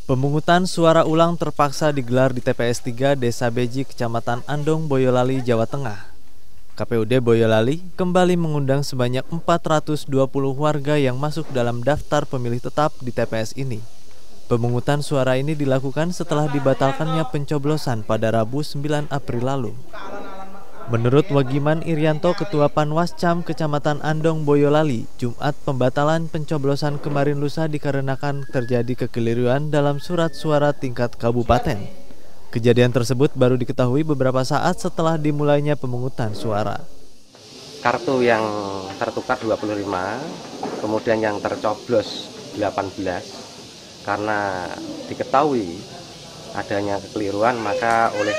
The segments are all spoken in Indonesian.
Pemungutan suara ulang terpaksa digelar di TPS 3 Desa Beji, Kecamatan Andong, Boyolali, Jawa Tengah. KPUD Boyolali kembali mengundang sebanyak 420 warga yang masuk dalam daftar pemilih tetap di TPS ini. Pemungutan suara ini dilakukan setelah dibatalkannya pencoblosan pada Rabu 9 April lalu. Menurut Wagiman Irianto, Ketua Panwascam Kecamatan Andong, Boyolali, Jumat pembatalan pencoblosan kemarin lusa dikarenakan terjadi kekeliruan dalam surat suara tingkat kabupaten. Kejadian tersebut baru diketahui beberapa saat setelah dimulainya pemungutan suara. Kartu yang tertukar 25, kemudian yang tercoblos 18. Karena diketahui adanya kekeliruan, maka oleh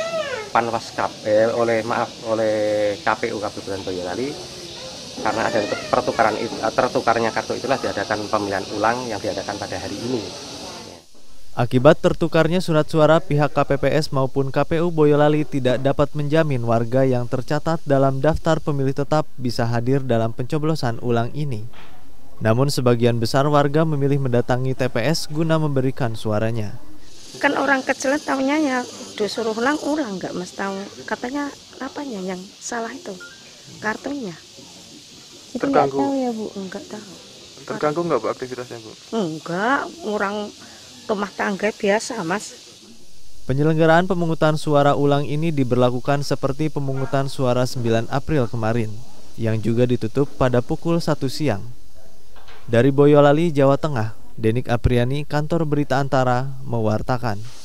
oleh KPU Kabupaten Boyolali, karena ada tertukarnya kartu itulah diadakan pemilihan ulang yang diadakan pada hari ini. Akibat tertukarnya surat suara, pihak KPPS maupun KPU Boyolali tidak dapat menjamin warga yang tercatat dalam daftar pemilih tetap bisa hadir dalam pencoblosan ulang ini. Namun sebagian besar warga memilih mendatangi TPS guna memberikan suaranya. Kan orang kecil taunya ya disuruh ulang nggak mas tahu, katanya apanya yang salah itu kartunya. Itu nggak tahu ya Bu, nggak tahu. Terganggu nggak Bu aktivitasnya Bu? Enggak, orang rumah tangga biasa mas. Penyelenggaraan pemungutan suara ulang ini diberlakukan seperti pemungutan suara 9 April kemarin, yang juga ditutup pada pukul 1 siang. Dari Boyolali, Jawa Tengah, Denik Apriani, Kantor Berita Antara, mewartakan.